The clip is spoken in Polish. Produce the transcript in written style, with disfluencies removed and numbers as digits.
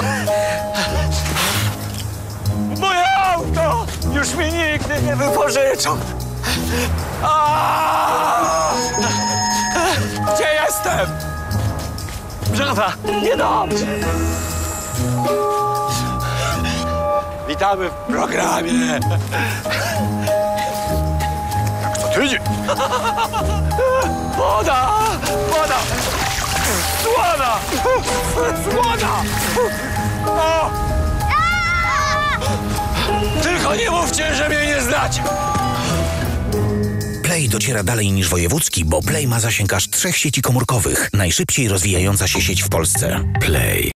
Moje auto! Już mi nigdy nie wypożyczą. Gdzie jestem? Żaba, niedobrze. Witamy w programie. Jak co tydzień. Woda! Woda! Słona! Słona! O! Tylko nie mówcie, że mnie nie znacie. Play dociera dalej niż wojewódzki, bo Play ma zasięg aż 3 sieci komórkowych. Najszybciej rozwijająca się sieć w Polsce. Play.